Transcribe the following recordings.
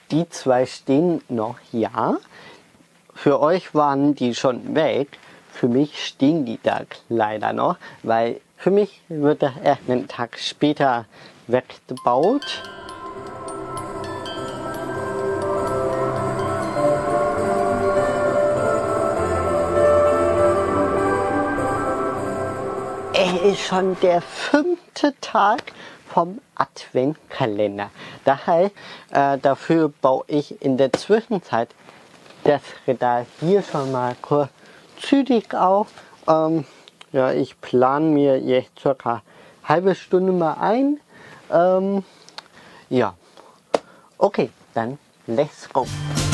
Die zwei stehen noch, ja. Für euch waren die schon weg. Für mich stehen die da leider noch, weil für mich wird das erst einen Tag später weggebaut. Es ist schon der 5. Tag vom Adventkalender. Daher, dafür baue ich in der Zwischenzeit das Regal hier schon mal kurz zügig auf. Ja, ich plane mir jetzt circa halbe Stunde mal ein. Ja, okay, dann let's go.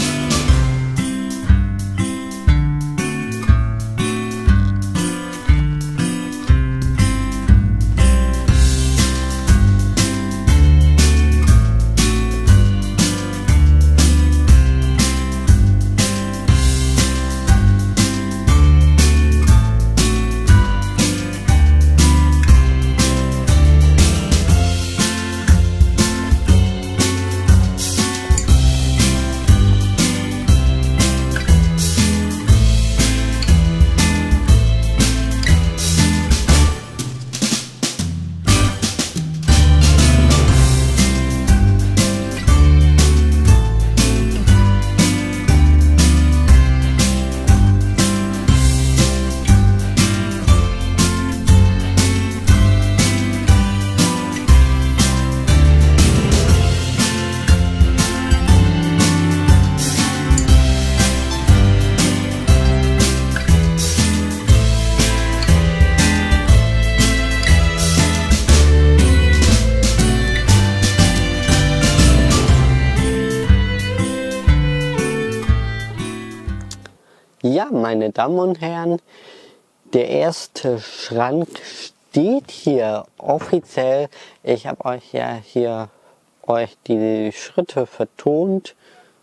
Ja, meine Damen und Herren, der erste Schrank steht hier offiziell. Ich habe euch ja hier die Schritte vertont.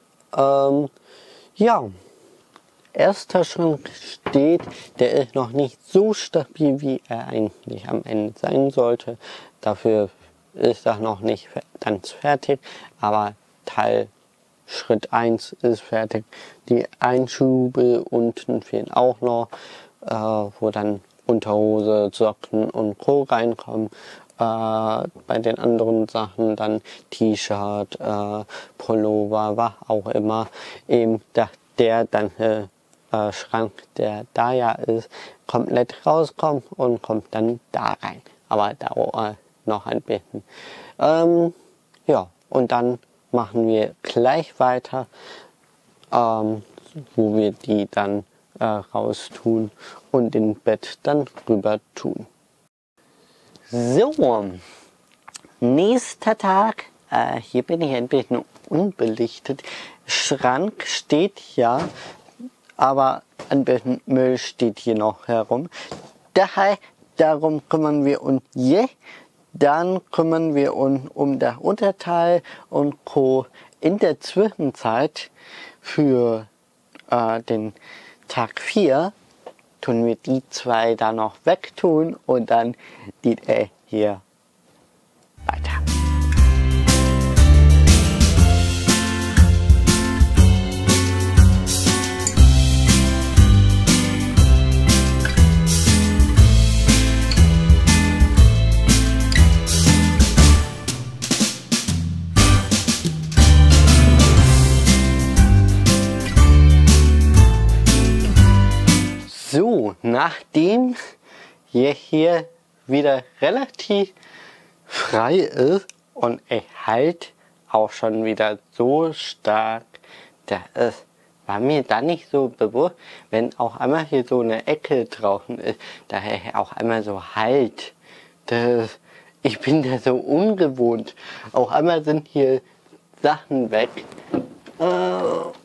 Ja, erster Schrank steht, der ist noch nicht so stabil, wie er eigentlich am Ende sein sollte. Dafür ist er noch nicht ganz fertig, aber Schritt 1 ist fertig. Die Einschübe unten fehlen auch noch, wo dann Unterhose, Socken und Co. reinkommen. Bei den anderen Sachen dann T-Shirt, Pullover, was auch immer. Eben der Schrank, der da ja ist, komplett rauskommt und kommt dann da rein. Aber dauert noch ein bisschen. Ja, und dann machen wir gleich weiter, wo wir die dann raustun und in Bett dann rüber tun. So, nächster Tag. Hier bin ich ein bisschen unbelichtet. Schrank steht ja, aber ein bisschen Müll steht hier noch herum. Darum kümmern wir uns jetzt. Dann kümmern wir uns um das Unterteil und Co. In der Zwischenzeit für den Tag 4 tun wir die zwei da noch wegtun und dann geht er hier weiter. So, nachdem hier wieder relativ frei ist und er halt auch schon wieder so stark, war mir da nicht so bewusst, wenn auch einmal hier so eine Ecke draußen ist, daher auch einmal so halt. Ich bin da so ungewohnt. Auch einmal sind hier Sachen weg.